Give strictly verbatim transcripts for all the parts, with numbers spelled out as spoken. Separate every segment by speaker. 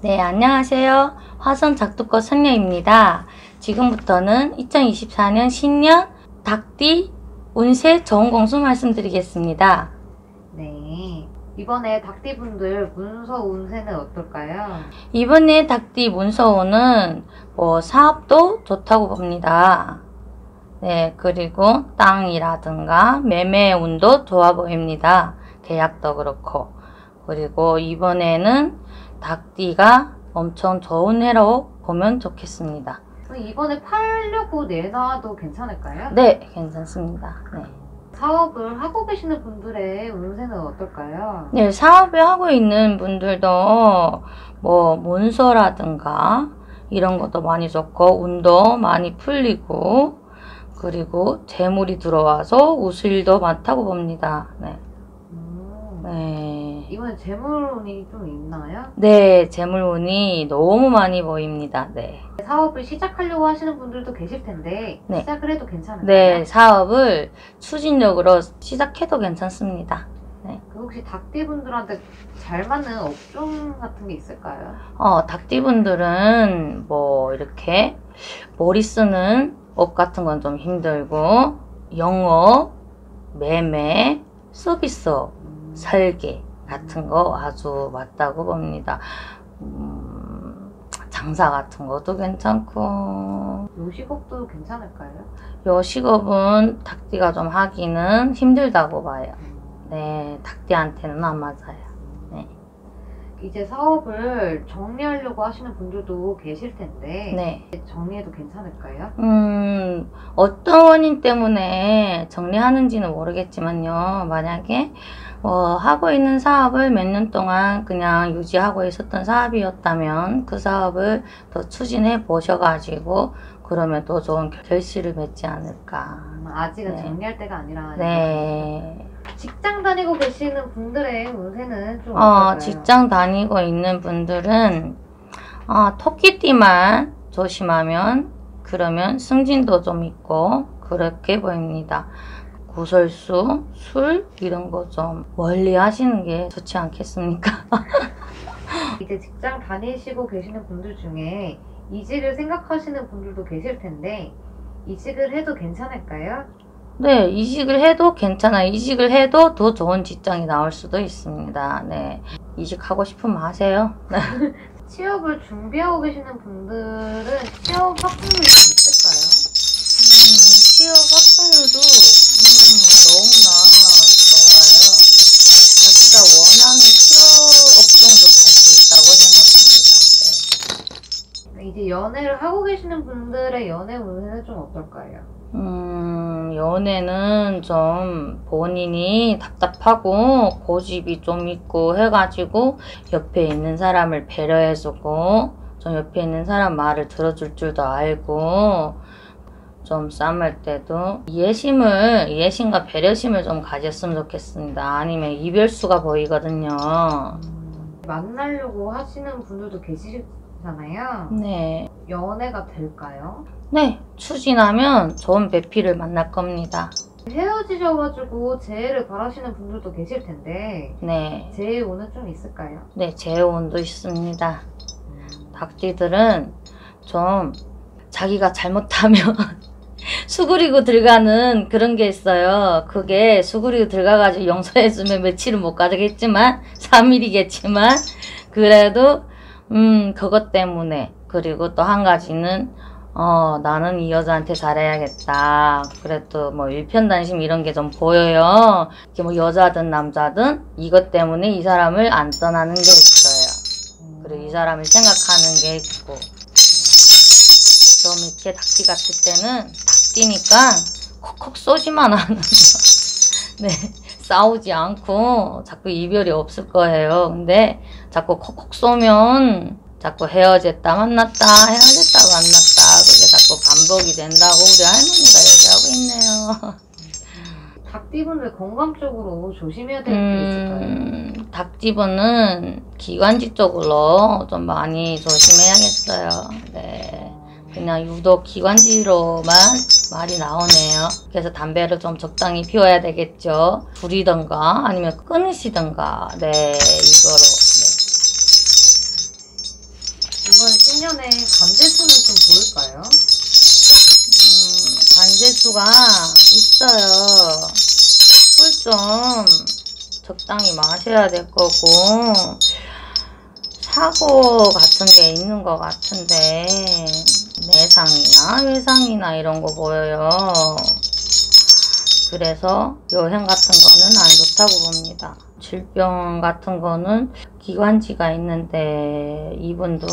Speaker 1: 네, 안녕하세요. 화성 작두꽃 선녀입니다. 지금부터는 이천이십사 년 신년 닭띠 운세 정공수 말씀드리겠습니다.
Speaker 2: 네, 이번에 닭띠분들 문서 운세는 어떨까요?
Speaker 1: 이번에 닭띠 문서운은 뭐 사업도 좋다고 봅니다. 네, 그리고 땅이라든가 매매 운도 좋아 보입니다. 계약도 그렇고. 그리고 이번에는 닭띠가 엄청 좋은 해로 보면 좋겠습니다.
Speaker 2: 이번에 팔려고 내놔도 괜찮을까요?
Speaker 1: 네, 괜찮습니다. 네.
Speaker 2: 사업을 하고 계시는 분들의 운세는 어떨까요?
Speaker 1: 네, 사업을 하고 있는 분들도 뭐 문서라든가 이런 것도 많이 좋고 운도 많이 풀리고 그리고 재물이 들어와서 웃을 일도 많다고 봅니다. 네.
Speaker 2: 음,
Speaker 1: 네.
Speaker 2: 이번에 재물운이 좀 있나요?
Speaker 1: 네, 재물운이 너무 많이 보입니다. 네.
Speaker 2: 사업을 시작하려고 하시는 분들도 계실 텐데
Speaker 1: 네.
Speaker 2: 시작을 해도 괜찮을까요?
Speaker 1: 네, 사업을 추진력으로 시작해도 괜찮습니다. 네.
Speaker 2: 그 혹시 닭띠분들한테 잘 맞는 업종 같은 게 있을까요?
Speaker 1: 어, 닭띠분들은 뭐 이렇게 머리 쓰는 업 같은 건 좀 힘들고 영업, 매매, 서비스업,
Speaker 2: 음,
Speaker 1: 설계 같은 거 아주 맞다고 봅니다. 음, 장사 같은 것도 괜찮고
Speaker 2: 요식업도 괜찮을까요?
Speaker 1: 요식업은 닭띠가 좀 하기는 힘들다고 봐요. 네, 닭띠한테는 안 맞아요. 네.
Speaker 2: 이제 사업을 정리하려고 하시는 분들도 계실 텐데
Speaker 1: 네.
Speaker 2: 정리해도 괜찮을까요?
Speaker 1: 음, 어떤 원인 때문에 정리하는지는 모르겠지만요. 만약에 어, 하고 있는 사업을 몇 년 동안 그냥 유지하고 있었던 사업이었다면 그 사업을 더 추진해 보셔가지고 그러면 더 좋은 결실을 맺지 않을까.
Speaker 2: 음, 아직은
Speaker 1: 네.
Speaker 2: 정리할 때가 아니라
Speaker 1: 네.
Speaker 2: 직장 다니고 계시는 분들의 운세는 좀
Speaker 1: 어,
Speaker 2: 어떨까요?
Speaker 1: 직장 다니고 있는 분들은 어, 토끼띠만 조심하면 그러면 승진도 좀 있고 그렇게 보입니다. 구설수, 술 이런 거 좀 멀리 하시는 게 좋지 않겠습니까?
Speaker 2: 이제 직장 다니시고 계시는 분들 중에 이직을 생각하시는 분들도 계실 텐데 이직을 해도 괜찮을까요?
Speaker 1: 네, 이직을 해도 괜찮아요. 이직을 해도 더 좋은 직장이 나올 수도 있습니다. 네, 이직하고 싶으면 하세요.
Speaker 2: 취업을 준비하고 계시는 분들은 취업 확률이 좀 있을까요?
Speaker 1: 음, 취업 확률도 음, 너무나 좋아요. 자기가 원하는 취업 업종도 갈 수 있다고 생각합니다. 네.
Speaker 2: 이제 연애를 하고 계시는 분들의 연애 운세는 좀 어떨까요?
Speaker 1: 음, 연애는 좀 본인이 답답하고 고집이 좀 있고 해가지고 옆에 있는 사람을 배려해주고 좀 옆에 있는 사람 말을 들어줄 줄도 알고 좀 쌈을 때도 이해심을, 이해심과 배려심을 좀 가졌으면 좋겠습니다. 아니면 이별수가 보이거든요.
Speaker 2: 음, 만나려고 하시는 분들도 계시잖아요.
Speaker 1: 네.
Speaker 2: 연애가 될까요?
Speaker 1: 네, 추진하면 좋은 배필을 만날 겁니다.
Speaker 2: 헤어지셔가지고 재회를 바라시는 분들도 계실 텐데
Speaker 1: 네.
Speaker 2: 재회 운은 좀 있을까요?
Speaker 1: 네, 재혼도 있습니다. 닭띠들은 좀 자기가 잘못하면 수그리고 들어가는 그런 게 있어요. 그게 수그리고 들어가가지고 용서해주면 며칠은 못 가겠지만 삼 일이겠지만 그래도 음 그것 때문에 그리고 또 한 가지는 어 나는 이 여자한테 잘해야겠다. 그래도 뭐 일편단심 이런 게 좀 보여요. 이게 뭐 여자든 남자든 이것 때문에 이 사람을 안 떠나는 게 있어요. 그리고 이 사람을 생각하는 게 있고 좀 이렇게 닭띠 같을 때는 닭띠니까 콕콕 쏘지만 않으면 네, 싸우지 않고 자꾸 이별이 없을 거예요. 근데 자꾸 콕콕 쏘면 자꾸 헤어졌다 만났다 헤어졌다 만났다 그게 자꾸 반복이 된다고 우리 할머니가 얘기하고 있네요.
Speaker 2: 닭띠분들 건강 쪽으로 조심해야 될 게 있을까요?
Speaker 1: 음, 닭집어는 기관지 쪽으로 좀 많이 조심해야겠어요. 네. 그냥 유독 기관지로만 말이 나오네요. 그래서 담배를 좀 적당히 피워야 되겠죠. 줄이던가 아니면 끊으시던가 네 이거로 네.
Speaker 2: 신년에 관제수는 좀 보일까요?
Speaker 1: 음, 관제수가 있어요. 술 좀 적당히 마셔야 될 거고, 사고 같은 게 있는 것 같은데, 내상이나 회상이나 이런 거 보여요. 그래서 여행 같은 거는 안 좋다고 봅니다. 질병 같은 거는 기관지가 있는데 이분도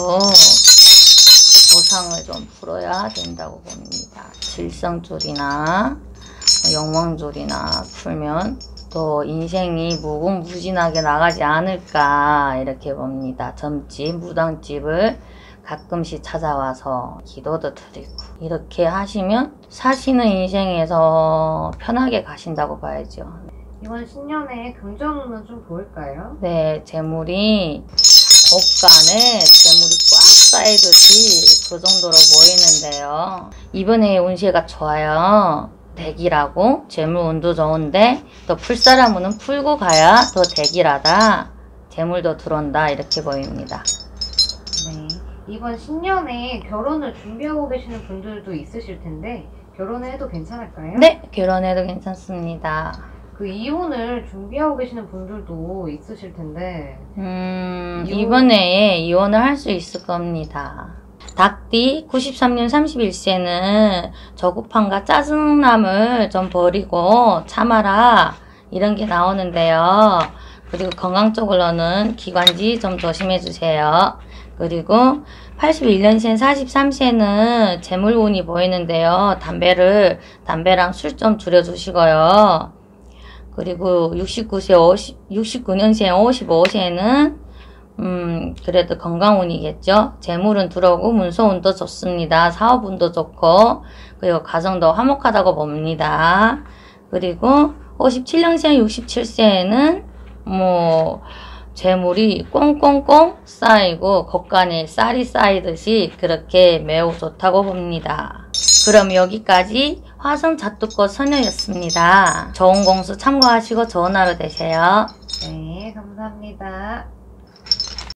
Speaker 1: 보상을 좀 풀어야 된다고 봅니다. 질성줄이나 영왕줄이나 풀면 또 인생이 무궁무진하게 나가지 않을까 이렇게 봅니다. 점집, 무당집을 가끔씩 찾아와서 기도도 드리고 이렇게 하시면 사시는 인생에서 편하게 가신다고 봐야죠.
Speaker 2: 이번 신년에 금전운은 좀 보일까요?
Speaker 1: 네, 재물이 곳간에 재물이 꽉 쌓이듯이 그 정도로 보이는데요. 이번에 운세가 좋아요. 대기라고 재물 운도 좋은데 또 풀 사람은 풀고 가야 더 대기라다. 재물도 들어온다 이렇게 보입니다.
Speaker 2: 네. 이번 신년에 결혼을 준비하고 계시는 분들도 있으실 텐데 결혼을 해도 괜찮을까요?
Speaker 1: 네, 결혼해도 괜찮습니다.
Speaker 2: 그 이혼을 준비하고 계시는 분들도 있으실 텐데
Speaker 1: 음,
Speaker 2: 이혼...
Speaker 1: 이번에 이혼을 할 수 있을 겁니다. 닭띠 구십삼 년 삼십일 세는 저급함과 짜증남을 좀 버리고 참아라 이런 게 나오는데요. 그리고 건강 쪽으로는 기관지 좀 조심해 주세요. 그리고 팔십일 년생 사십삼 세는 재물운이 보이는데요. 담배를 담배랑 술 좀 줄여 주시고요. 그리고 육십구 세 오십, 육십구 년생 오십오 세는 음 그래도 건강운이겠죠. 재물은 들어오고 문서운도 좋습니다. 사업운도 좋고 그리고 가정도 화목하다고 봅니다. 그리고 오십칠 년생 육십칠 세는 뭐 재물이 꽁꽁꽁 쌓이고 곳간에 쌀이 쌓이듯이 그렇게 매우 좋다고 봅니다. 그럼 여기까지 화성 자투꽃 소녀였습니다. 좋은 공수 참고하시고 좋은 하루 되세요.
Speaker 2: 네, 감사합니다.